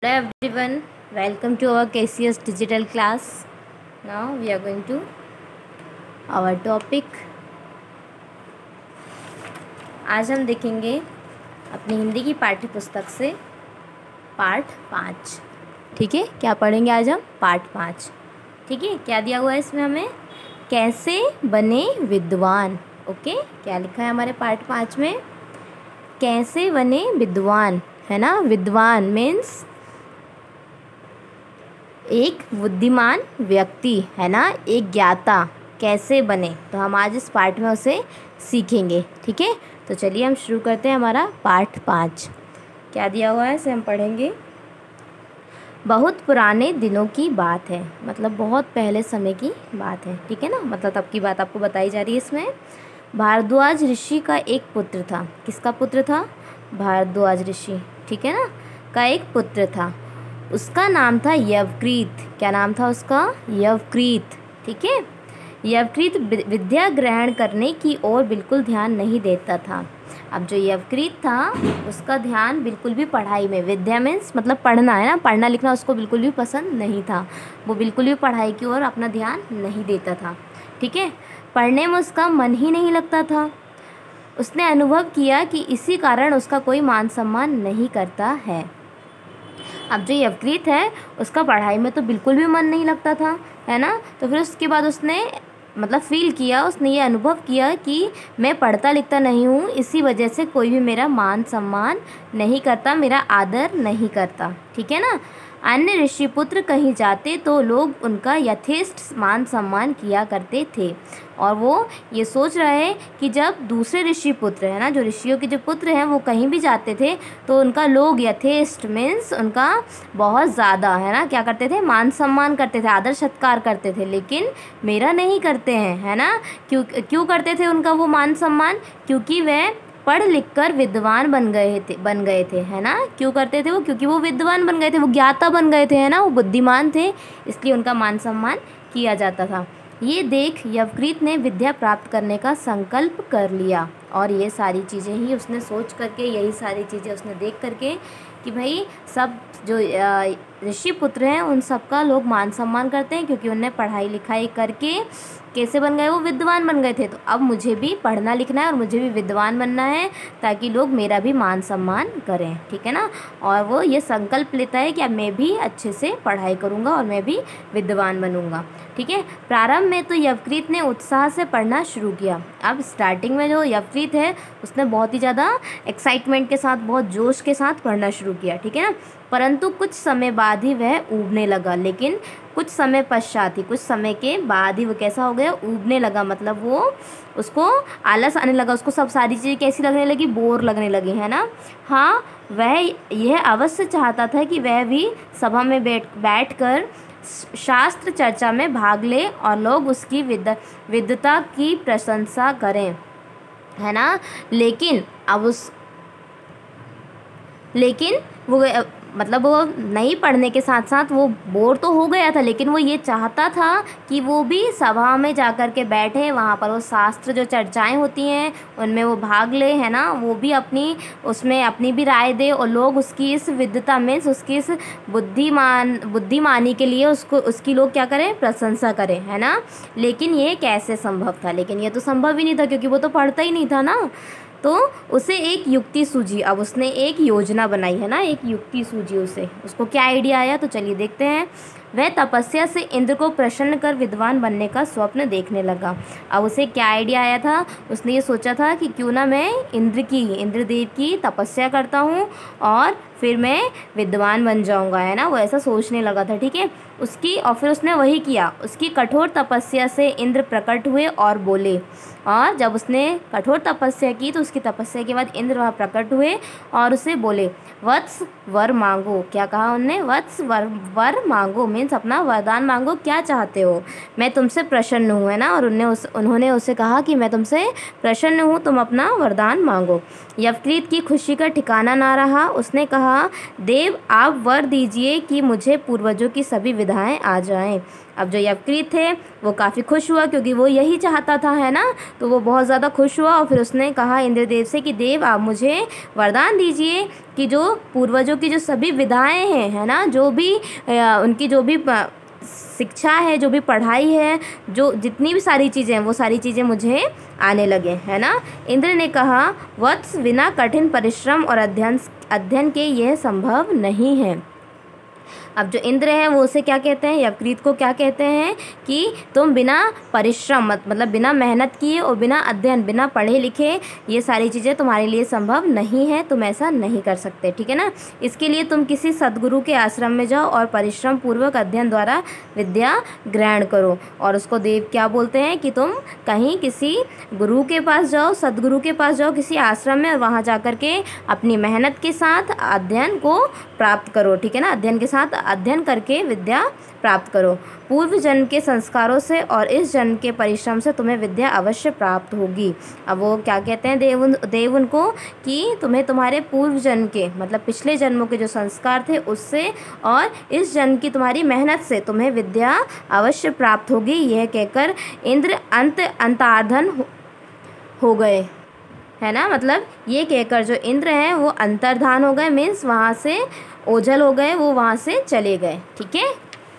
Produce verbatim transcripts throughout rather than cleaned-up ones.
Hello everyone, welcome to our K C S digital class. Now we are going to our topic. आज हम देखेंगे अपनी हिंदी की पाठ्य पुस्तक से पाठ पाँच। ठीक है, क्या पढ़ेंगे आज हम? पाठ पाँच। ठीक है, क्या दिया हुआ है इसमें हमें? कैसे बने विद्वान। ओके, क्या लिखा है हमारे पाठ पाँच में? कैसे बने विद्वान, है ना। विद्वान मीन्स एक बुद्धिमान व्यक्ति, है ना, एक ज्ञाता कैसे बने। तो हम आज इस पाठ में उसे सीखेंगे। ठीक है, तो चलिए हम शुरू करते हैं हमारा पाठ पाँच। क्या दिया हुआ है इसे हम पढ़ेंगे। बहुत पुराने दिनों की बात है, मतलब बहुत पहले समय की बात है। ठीक है ना, मतलब तब की बात आपको बताई जा रही है इसमें। भारद्वाज ऋषि का एक पुत्र था। किसका पुत्र था? भारद्वाज ऋषि, ठीक है ना, का एक पुत्र था। उसका नाम था यवकृत। क्या नाम था उसका? यवकृत। ठीक है, यवकृत विद्या ग्रहण करने की ओर बिल्कुल ध्यान नहीं देता था। अब जो यवकृत था उसका ध्यान बिल्कुल भी पढ़ाई में, विद्या मीन्स मतलब पढ़ना, है ना, पढ़ना लिखना उसको बिल्कुल भी पसंद नहीं था। वो बिल्कुल भी पढ़ाई की ओर अपना ध्यान नहीं देता था। ठीक है, पढ़ने में उसका मन ही नहीं लगता था। उसने अनुभव किया कि इसी कारण उसका कोई मान सम्मान नहीं करता है। अब जो यवकृत है उसका पढ़ाई में तो बिल्कुल भी मन नहीं लगता था, है ना। तो फिर उसके बाद उसने मतलब फील किया, उसने ये अनुभव किया कि मैं पढ़ता लिखता नहीं हूँ, इसी वजह से कोई भी मेरा मान सम्मान नहीं करता, मेरा आदर नहीं करता। ठीक है ना। अन्य ऋषि पुत्र कहीं जाते तो लोग उनका यथेष्ट मान सम्मान किया करते थे, और वो ये सोच रहे कि जब दूसरे ऋषि पुत्र, है ना, जो ऋषियों के जो पुत्र हैं वो कहीं भी जाते थे तो उनका लोग यथेष्ट मीन्स उनका बहुत ज़्यादा, है ना, क्या करते थे? मान सम्मान करते थे, आदर सत्कार करते थे। लेकिन मेरा नहीं करते हैं, है ना। क्यों क्यों करते थे उनका वो मान सम्मान? क्योंकि वह पढ़ लिख कर विद्वान बन गए थे बन गए थे है ना। क्यों करते थे वो? क्योंकि वो विद्वान बन गए थे, वो ज्ञाता बन गए थे, है ना, वो बुद्धिमान थे, इसलिए उनका मान सम्मान किया जाता था। ये देख यवकृत ने विद्या प्राप्त करने का संकल्प कर लिया, और ये सारी चीज़ें ही उसने सोच करके, यही सारी चीज़ें उसने देख करके कि भाई सब जो ऋषि पुत्र हैं उन सबका लोग मान सम्मान करते हैं, क्योंकि उन्हें पढ़ाई लिखाई करके कैसे बन गए? वो विद्वान बन गए थे। तो अब मुझे भी पढ़ना लिखना है और मुझे भी विद्वान बनना है, ताकि लोग मेरा भी मान सम्मान करें। ठीक है ना। और वो ये संकल्प लेता है कि अब मैं भी अच्छे से पढ़ाई करूँगा और मैं भी विद्वान बनूँगा। ठीक है। प्रारंभ में तो यवकृत ने उत्साह से पढ़ना शुरू किया। अब स्टार्टिंग में जो यवकृत है उसने बहुत ही ज़्यादा एक्साइटमेंट के साथ, बहुत जोश के साथ पढ़ना शुरू किया। ठीक है ना। परंतु कुछ समय बाद ही वह ऊबने लगा। लेकिन कुछ समय पश्चात ही, कुछ समय के बाद ही वो कैसा हो गया? ऊबने लगा, मतलब वो उसको आलस आने लगा, उसको सब सारी चीज़ें कैसी लगने लगी? बोर लगने लगी, है ना। हाँ, वह यह अवश्य चाहता था कि वह भी सभा में बैठ बैठ कर शास्त्र चर्चा में भाग ले और लोग उसकी विद विद्वता की प्रशंसा करें, है ना। लेकिन अब उस लेकिन वो मतलब वो नहीं पढ़ने के साथ साथ वो बोर तो हो गया था, लेकिन वो ये चाहता था कि वो भी सभा में जा कर के बैठे, वहाँ पर वो शास्त्र जो चर्चाएं होती हैं उनमें वो भाग ले, है ना, वो भी अपनी उसमें अपनी भी राय दे, और लोग उसकी इस विद्वता में, उसकी इस बुद्धिमान बुद्धिमानी के लिए उसको उसकी लोग क्या करें? प्रशंसा करें, है ना। लेकिन ये कैसे संभव था? लेकिन ये तो संभव ही नहीं था, क्योंकि वो तो पढ़ता ही नहीं था ना। तो उसे एक युक्ति सूझी। अब उसने एक योजना बनाई, है ना, एक युक्ति सूझी उसे। उसको क्या आइडिया आया? तो चलिए देखते हैं। वह तपस्या से इंद्र को प्रसन्न कर विद्वान बनने का स्वप्न देखने लगा। अब उसे क्या आइडिया आया था? उसने ये सोचा था कि क्यों ना मैं इंद्र की इंद्रदेव की तपस्या करता हूँ और फिर मैं विद्वान बन जाऊँगा, है ना। वो ऐसा सोचने लगा था। ठीक है, उसकी और फिर उसने वही किया। उसकी कठोर तपस्या से इंद्र प्रकट हुए और बोले, और जब उसने कठोर तपस्या की तो उसकी तपस्या के बाद इंद्र वहाँ प्रकट हुए और उसे बोले, वत्स वर मांगो। क्या कहा उनने? वत्स वर वर मांगो मीन्स अपना वरदान मांगो, क्या चाहते हो, मैं तुमसे प्रसन्न हूँ, है ना। और उन्हें उस उन्होंने उसे कहा कि मैं तुमसे प्रसन्न हूँ, तुम अपना वरदान मांगो। यवकृत की खुशी का ठिकाना ना रहा। उसने कहा कहा, देव आप वर दीजिए कि मुझे पूर्वजों की सभी विधाएं आ जाएं। अब जो यवकृत थे वो काफ़ी खुश हुआ, क्योंकि वो यही चाहता था, है ना। तो वो बहुत ज़्यादा खुश हुआ और फिर उसने कहा इंद्रदेव से कि देव आप मुझे वरदान दीजिए कि जो पूर्वजों की जो सभी विधाएं हैं, है ना, जो भी उनकी जो भी शिक्षा है, जो भी पढ़ाई है, जो जितनी भी सारी चीज़ें हैं वो सारी चीज़ें मुझे आने लगे, है ना। इंद्र ने कहा, वत्स बिना कठिन परिश्रम और अध्ययन अध्ययन के यह संभव नहीं है। अब जो इंद्र हैं वो उसे क्या कहते हैं, यवकृत को क्या कहते हैं कि तुम बिना परिश्रम मतलब बिना मेहनत किए और बिना अध्ययन, बिना पढ़े लिखे ये सारी चीज़ें तुम्हारे लिए संभव नहीं है, तुम ऐसा नहीं कर सकते, ठीक है ना। इसके लिए तुम किसी सद्गुरु के आश्रम में जाओ और परिश्रम पूर्वक अध्ययन द्वारा विद्या ग्रहण करो। और उसको देव क्या बोलते हैं कि तुम कहीं किसी गुरु के पास जाओ, सद्गुरु के पास जाओ, किसी आश्रम में, और वहाँ जा कर के अपनी मेहनत के साथ अध्ययन को प्राप्त करो, ठीक है ना। अध्ययन के साथ अध्ययन करके विद्या प्राप्त करो। पूर्व जन्म के संस्कारों से और इस जन्म के परिश्रम से तुम्हें विद्या अवश्य प्राप्त होगी। अब वो क्या कहते हैं देव देव उनको कि तुम्हें तुम्हारे पूर्व जन्म के मतलब पिछले जन्मों के जो संस्कार थे उससे और इस जन्म की तुम्हारी मेहनत से तुम्हें विद्या अवश्य प्राप्त होगी। यह कहकर इंद्र अंत अंतार्धन हो, हो गए, है ना। मतलब ये कहकर जो इंद्र हैं वो अंतर्धान हो गए, मीन्स वहाँ से ओझल हो गए, वो वहाँ से चले गए, ठीक है।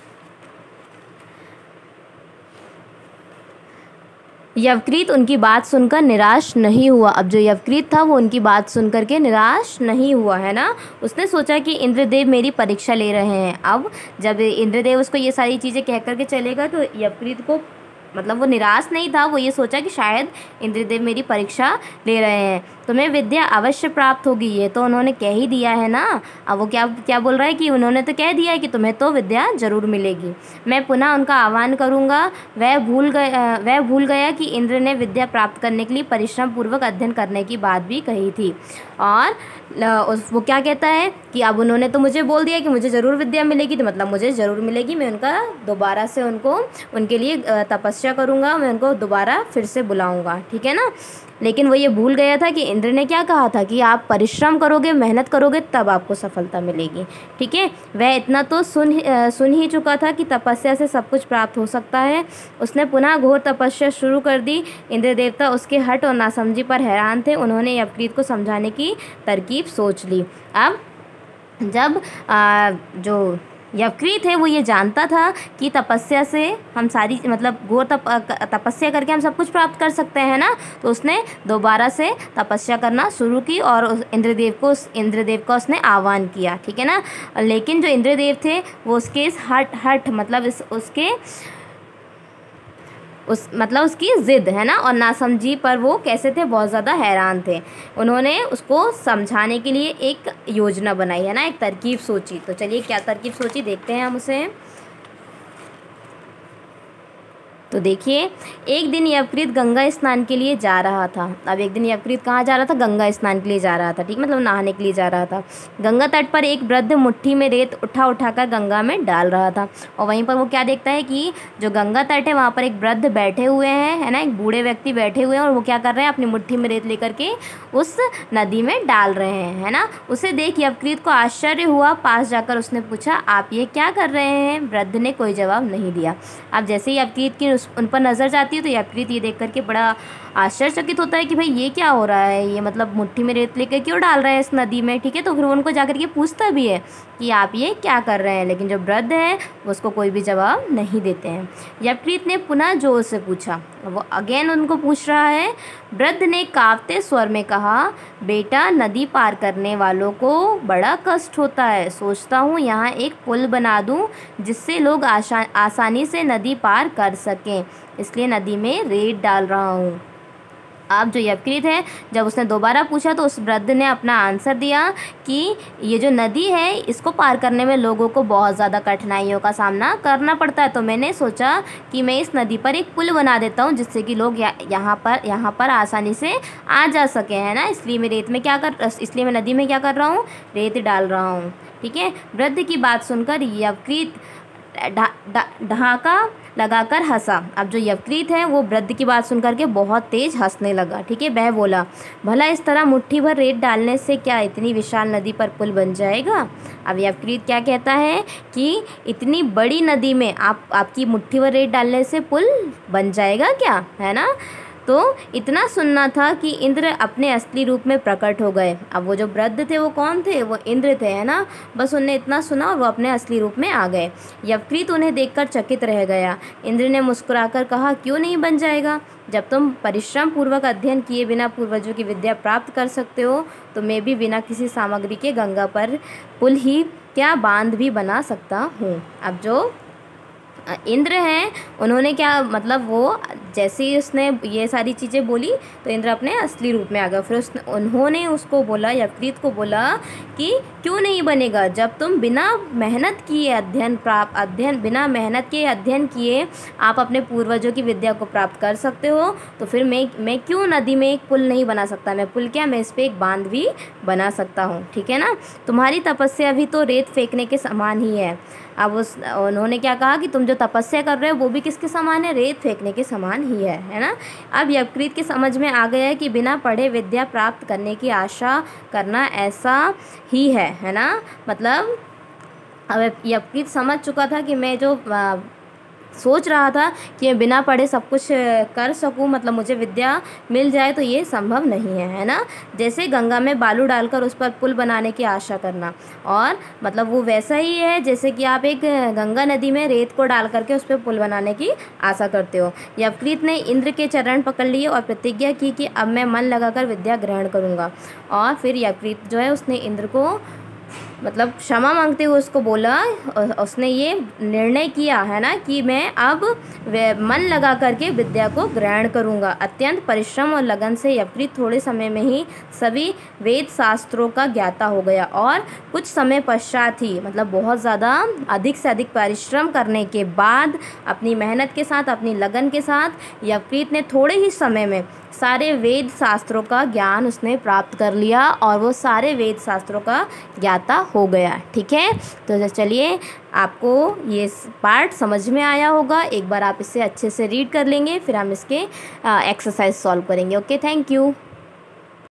यवकृत उनकी बात सुनकर निराश नहीं हुआ। अब जो यवकृत था वो उनकी बात सुनकर के निराश नहीं हुआ, है ना। उसने सोचा कि इंद्रदेव मेरी परीक्षा ले रहे हैं। अब जब इंद्रदेव उसको ये सारी चीज़ें कह करके चलेगा तो यवकृत को मतलब वो निराश नहीं था, वो ये सोचा कि शायद इंद्रदेव मेरी परीक्षा ले रहे हैं, तुम्हें विद्या अवश्य प्राप्त होगी। ये तो उन्होंने कह ही दिया है ना। अब वो क्या क्या बोल रहा है कि उन्होंने तो कह दिया है कि तुम्हें तो विद्या जरूर मिलेगी। मैं पुनः उनका आह्वान करूँगा। वह भूल गया वह भूल गया कि इंद्र ने विद्या प्राप्त करने के लिए परिश्रम पूर्वक अध्ययन करने की बात भी कही थी। और वो क्या कहता है कि अब उन्होंने तो मुझे बोल दिया कि मुझे ज़रूर विद्या मिलेगी, तो मतलब मुझे ज़रूर मिलेगी। मैं उनका दोबारा से उनको उनके लिए तपस्या करूँगा, मैं उनको दोबारा फिर से बुलाऊँगा, ठीक है ना। लेकिन वो ये भूल गया था कि इंद्र ने क्या कहा था कि आप परिश्रम करोगे, मेहनत करोगे, तब आपको सफलता मिलेगी, ठीक है। वह इतना तो सुन सुन ही चुका था कि तपस्या से सब कुछ प्राप्त हो सकता है। उसने पुनः घोर तपस्या शुरू कर दी। इंद्र देवता उसके हठ और नासमझी पर हैरान थे। उन्होंने यवकृत को समझाने की तरकीब सोच ली। अब जब आ, जो यवकृत है वो ये जानता था कि तपस्या से हम सारी मतलब घोर तप तपस्या करके हम सब कुछ प्राप्त कर सकते हैं ना, तो उसने दोबारा से तपस्या करना शुरू की और इंद्रदेव को इंद्रदेव का उसने आह्वान किया, ठीक है ना। लेकिन जो इंद्रदेव थे वो उसके इस हट हट मतलब इस उसके उस मतलब उसकी ज़िद, है ना, और नासमझी पर वो कैसे थे, बहुत ज़्यादा हैरान थे। उन्होंने उसको समझाने के लिए एक योजना बनाई, है ना, एक तरकीब सोची। तो चलिए क्या तरकीब सोची देखते हैं हम उसे। तो देखिए, एक दिन यवकृत गंगा स्नान के लिए जा रहा था। अब एक दिन यवकृत कहाँ जा रहा था, गंगा स्नान के लिए जा रहा था, ठीक, मतलब नहाने के लिए जा रहा था। गंगा तट पर एक वृद्ध मुट्ठी में रेत उठा उठाकर गंगा में डाल रहा था। और वहीं पर वो क्या देखता है कि जो गंगा तट है वहाँ पर एक वृद्ध बैठे हुए हैं, है ना, एक बूढ़े व्यक्ति बैठे हुए हैं, और वो क्या कर रहे हैं, अपनी मुट्ठी में रेत लेकर के उस नदी में डाल रहे हैं, है ना। उसे देख यवकृत को आश्चर्य हुआ। पास जाकर उसने पूछा, आप ये क्या कर रहे हैं। वृद्ध ने कोई जवाब नहीं दिया। अब जैसे ही यवकृत की उन पर नज़र जाती है तो यवकृत ये देख करके बड़ा आश्चर्यचकित होता है कि भाई ये क्या हो रहा है, ये मतलब मुट्ठी में रेत लेकर क्यों डाल रहे हैं इस नदी में, ठीक है। तो फिर वो उनको जाकर के पूछता भी है कि आप ये क्या कर रहे हैं, लेकिन जो वृद्ध है वो उसको कोई भी जवाब नहीं देते हैं। यवकृत ने पुनः जोर से पूछा, वो अगेन उनको पूछ रहा है। वृद्ध ने कांपते स्वर में कहा, बेटा, नदी पार करने वालों को बड़ा कष्ट होता है। सोचता हूँ यहाँ एक पुल बना दूँ जिससे लोग आशा आसानी से नदी पार कर सकें, इसलिए नदी में रेत डाल रहा हूँ। अब जो यवकृत है, जब उसने दोबारा पूछा तो उस वृद्ध ने अपना आंसर दिया कि ये जो नदी है इसको पार करने में लोगों को बहुत ज़्यादा कठिनाइयों का सामना करना पड़ता है, तो मैंने सोचा कि मैं इस नदी पर एक पुल बना देता हूँ जिससे कि लोग यहाँ पर यहाँ पर आसानी से आ जा सके, है ना। इसलिए मैं रेत में क्या कर इसलिए मैं नदी में क्या कर रहा हूँ, रेत डाल रहा हूँ, ठीक है। वृद्ध की बात सुनकर यवकृत ढाका लगाकर हंसा। अब जो यवकृत है वो वृद्ध की बात सुन करके बहुत तेज हंसने लगा। ठीक है, वह बोला, भला इस तरह मुट्ठी भर रेत डालने से क्या इतनी विशाल नदी पर पुल बन जाएगा। अब यवकृत क्या कहता है कि इतनी बड़ी नदी में आप आपकी मुट्ठी भर रेत डालने से पुल बन जाएगा क्या, है ना। तो इतना सुनना था कि इंद्र अपने असली रूप में प्रकट हो गए। अब वो जो वृद्ध थे वो कौन थे, वो इंद्र थे, है ना। बस उन्हें इतना सुना और वो अपने असली रूप में आ गए। यवकृत उन्हें देखकर चकित रह गया। इंद्र ने मुस्कुराकर कहा, क्यों नहीं बन जाएगा। जब तुम परिश्रम पूर्वक अध्ययन किए बिना पूर्वजों की विद्या प्राप्त कर सकते हो, तो मैं भी बिना किसी सामग्री के गंगा पर पुल ही क्या बांध भी बना सकता हूँ। अब जो इंद्र हैं उन्होंने क्या मतलब वो जैसे ही उसने ये सारी चीज़ें बोली तो इंद्र अपने असली रूप में आ गया। फिर उसने उन्होंने उसको बोला, यवकृत को बोला कि क्यों नहीं बनेगा। जब तुम बिना मेहनत किए अध्ययन प्राप्त अध्ययन बिना मेहनत के अध्ययन किए आप अपने पूर्वजों की विद्या को प्राप्त कर सकते हो, तो फिर मैं मैं क्यों नदी में एक पुल नहीं बना सकता। मैं पुल क्या, मैं इस पर एक बांध भी बना सकता हूँ। ठीक है ना। तुम्हारी तपस्या भी तो रेत फेंकने के समान ही है। अब उस उन्होंने क्या कहा कि तुम जो तपस्या कर रहे हो वो भी किसके समान है, रेत फेंकने के समान ही है, है ना। अब यवकृत की समझ में आ गया है कि बिना पढ़े विद्या प्राप्त करने की आशा करना ऐसा ही है, है ना। मतलब अब यवकृत समझ चुका था कि मैं जो आ, सोच रहा था कि मैं बिना पढ़े सब कुछ कर सकूं, मतलब मुझे विद्या मिल जाए, तो ये संभव नहीं है, है ना। जैसे गंगा में बालू डालकर उस पर पुल बनाने की आशा करना, और मतलब वो वैसा ही है जैसे कि आप एक गंगा नदी में रेत को डाल करके उस पर पुल बनाने की आशा करते हो। यवकृत ने इंद्र के चरण पकड़ लिए और प्रतिज्ञा की कि अब मैं मन लगाकर विद्या ग्रहण करूँगा। और फिर यवकृत जो है उसने इंद्र को मतलब क्षमा मांगते हुए उसको बोला, उसने ये निर्णय किया, है ना, कि मैं अब मन लगा करके विद्या को ग्रहण करूँगा। अत्यंत परिश्रम और लगन से यवकृत थोड़े समय में ही सभी वेद शास्त्रों का ज्ञाता हो गया, और कुछ समय पश्चात ही मतलब बहुत ज़्यादा अधिक से अधिक परिश्रम करने के बाद अपनी मेहनत के साथ, अपनी लगन के साथ यवकृत ने थोड़े ही समय में सारे वेद शास्त्रों का ज्ञान उसने प्राप्त कर लिया और वो सारे वेद शास्त्रों का ज्ञाता हो गया। ठीक है, तो चलिए आपको ये पार्ट समझ में आया होगा। एक बार आप इसे अच्छे से रीड कर लेंगे, फिर हम इसके एक्सरसाइज सॉल्व करेंगे। Okay, thank you.